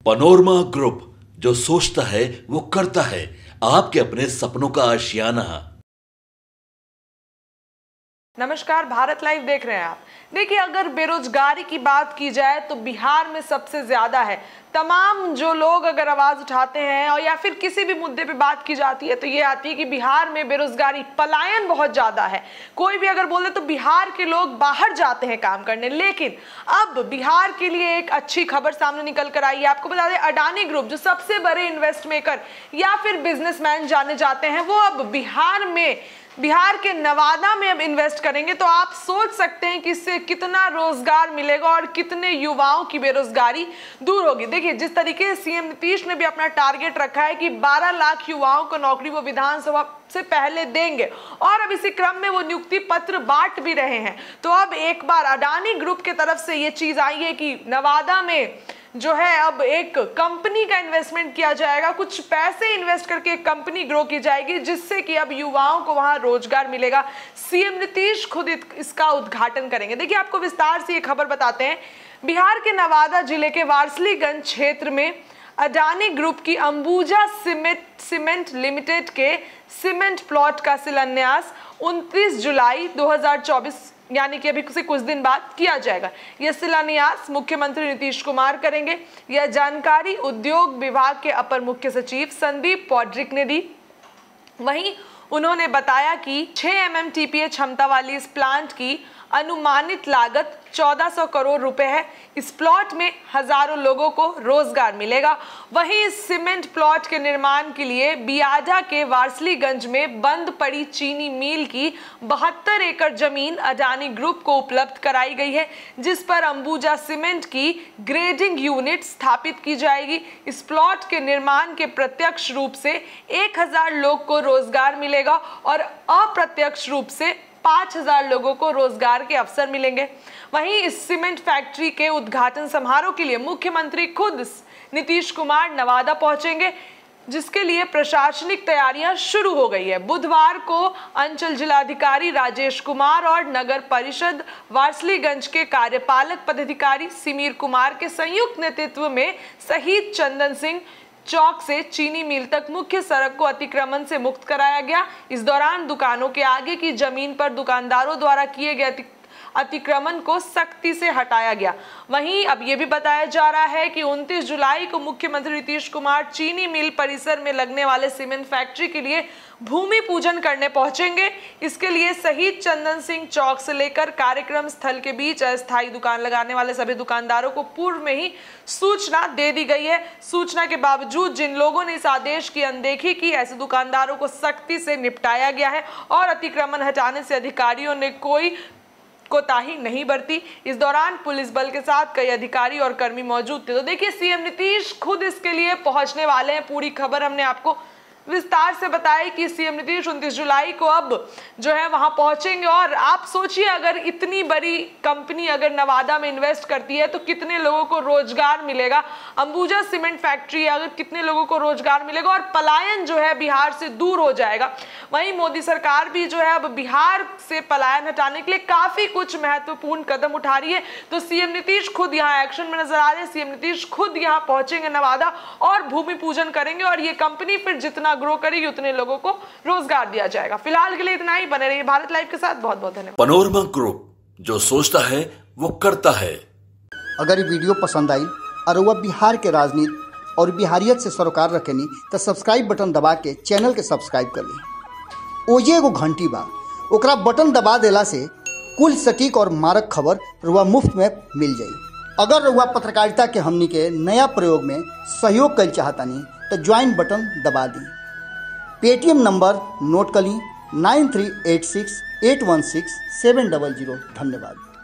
Panorama group, जो सोचता है वो करता है। आपके अपने सपनों का आशियाना। नमस्कार, भारत लाइव देख रहे हैं आप। देखिए, अगर बेरोजगारी की बात की जाए तो बिहार में सबसे ज्यादा है। तमाम जो लोग अगर आवाज उठाते हैं और या फिर किसी भी मुद्दे पे बात की जाती है तो ये आती है कि बिहार में बेरोजगारी, पलायन बहुत ज्यादा है। कोई भी अगर बोले तो बिहार के लोग बाहर जाते हैं काम करने। लेकिन अब बिहार के लिए एक अच्छी खबर सामने निकल कर आई है। आपको बता दें, अडानी ग्रुप, जो सबसे बड़े इन्वेस्ट मेकर या फिर बिजनेसमैन जाने जाते हैं, वो अब बिहार के नवादा में अब इन्वेस्ट करेंगे। तो आप सोच सकते हैं कि इससे कितना रोजगार मिलेगा और कितने युवाओं की बेरोजगारी दूर होगी। देखिए, जिस तरीके से सीएम नीतीश ने भी अपना टारगेट रखा है कि 12 लाख युवाओं को नौकरी वो विधानसभा से पहले देंगे और अब इसी क्रम में वो नियुक्ति पत्र बांट भी रहे हैं। तो अब एक बार अडानी ग्रुप की तरफ से ये चीज आई है कि नवादा में जो है अब एक कंपनी का इन्वेस्टमेंट किया जाएगा। कुछ पैसे इन्वेस्ट करके एक कंपनी ग्रो की जाएगी, जिससे कि अब युवाओं को वहां रोजगार मिलेगा। सीएम नीतीश खुद इसका उद्घाटन करेंगे। देखिए, आपको विस्तार से ये खबर बताते हैं। बिहार के नवादा जिले के वारसलीगंज क्षेत्र में अडानी ग्रुप की अंबुजा सीमेंट लिमिटेड के सीमेंट प्लॉट का शिलान्यास 29 जुलाई 2024 यानी कि अभी से कुछ दिन बाद किया जाएगा। यह शिलान्यास मुख्यमंत्री नीतीश कुमार करेंगे। यह जानकारी उद्योग विभाग के अपर मुख्य सचिव संदीप पॉड्रिक ने दी। वहीं उन्होंने बताया कि 6 MMTPA क्षमता वाली इस प्लांट की अनुमानित लागत 1400 करोड़ रुपए है। इस प्लॉट में हजारों लोगों को रोजगार मिलेगा। वहीं इस सीमेंट प्लॉट के निर्माण के लिए बियाडा के वारसलीगंज में बंद पड़ी चीनी मिल की 72 एकड़ जमीन अडानी ग्रुप को उपलब्ध कराई गई है, जिस पर अंबुजा सीमेंट की ग्रेडिंग यूनिट स्थापित की जाएगी। इस प्लॉट के निर्माण के प्रत्यक्ष रूप से 1000 लोग को रोजगार मिलेगा और अप्रत्यक्ष रूप से 5000 लोगों को रोजगार के अवसर मिलेंगे। वहीं इस सीमेंट फैक्ट्री के उद्घाटन समारोह के लिए मुख्यमंत्री खुद नीतीश कुमार नवादा पहुंचेंगे, जिसके लिए प्रशासनिक तैयारियां शुरू हो गई है। बुधवार को अंचल जिलाधिकारी राजेश कुमार और नगर परिषद वारसलीगंज के कार्यपालक पदाधिकारी सिमीर कुमार के संयुक्त नेतृत्व में शहीद चंदन सिंह चौक से चीनी मिल तक मुख्य सड़क को अतिक्रमण से मुक्त कराया गया। इस दौरान दुकानों के आगे की जमीन पर दुकानदारों द्वारा किए गए अतिक्रमण को सख्ती से हटाया गया। वहीं अब यह भी बताया जा रहा है कि 29 जुलाई को मुख्यमंत्री नीतीश कुमार चीनी मिल परिसर में लगने वाले सीमेंट फैक्ट्री के लिए भूमि पूजन करने पहुंचेंगे। इसके लिए शहीद चंदन सिंह चौक से लेकर कार्यक्रम स्थल के बीच अस्थायी दुकान लगाने वाले सभी दुकानदारों को पूर्व में ही सूचना दे दी गई है। सूचना के बावजूद जिन लोगों ने इस आदेश की अनदेखी की, ऐसे दुकानदारों को सख्ती से निपटाया गया है और अतिक्रमण हटाने से अधिकारियों ने कोई कोताही नहीं बरती। इस दौरान पुलिस बल के साथ कई अधिकारी और कर्मी मौजूद थे। तो देखिए, सीएम नीतीश खुद इसके लिए पहुंचने वाले हैं। पूरी खबर हमने आपको विस्तार से बताया कि सीएम नीतीश 29 जुलाई को अब जो है वहां पहुंचेंगे। और आप सोचिए, अगर इतनी बड़ी कंपनी अगर नवादा में इन्वेस्ट करती है तो कितने लोगों को रोजगार मिलेगा। अंबुजा सीमेंट फैक्ट्री अगर कितने लोगों को रोजगार मिलेगा और पलायन जो है बिहार से दूर हो जाएगा। वहीं मोदी सरकार भी जो है अब बिहार से पलायन हटाने के लिए काफी कुछ महत्वपूर्ण कदम उठा रही है। तो सीएम नीतीश खुद यहाँ एक्शन में नजर आ रहे हैं। सीएम नीतीश खुद यहाँ पहुंचेंगे नवादा और भूमि पूजन करेंगे और ये कंपनी फिर जितना ग्रो करेगी उतने लोगों को रोजगार दिया जाएगा। फिलहाल के लिए इतना ही। बने रहिए भारत लाइव के साथ। बहुत बहुत धन्यवाद। पनोरमा ग्रुप, जो सोचता है वो करता है। अगर ये वीडियो पसंद आई और वह बिहार के राजनीति और बिहारियत से सरोकार रखेनी तो सब्सक्राइब बटन दबा के चैनल के सब्सक्राइब कर ली। ओजे एगो घंटी बा, ओकरा बटन दबा देला से कुल सटीक और मारक खबर रुआ मुफ्त में मिल जाई। अगर रुआ पत्रकारिता के हमनी के नया प्रयोग में सहयोग कर चाहतानी तो ज्वाइन बटन दबा दी। पेटीएम नंबर नोट कर ली 9386816700। धन्यवाद।